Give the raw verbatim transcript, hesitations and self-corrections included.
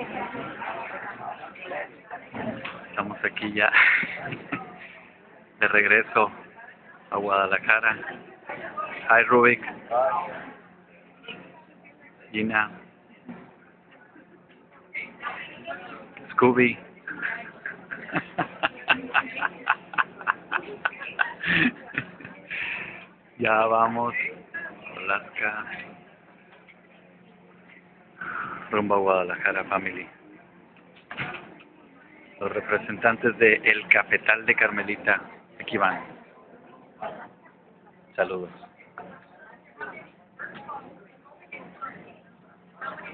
Estamos aquí ya de regreso a Guadalajara. Hi Rubik, Gina, Scooby. Ya vamos, Alaska, rumbo a Guadalajara, family. Los representantes de El Cafetal de Carmelita, aquí van. Saludos.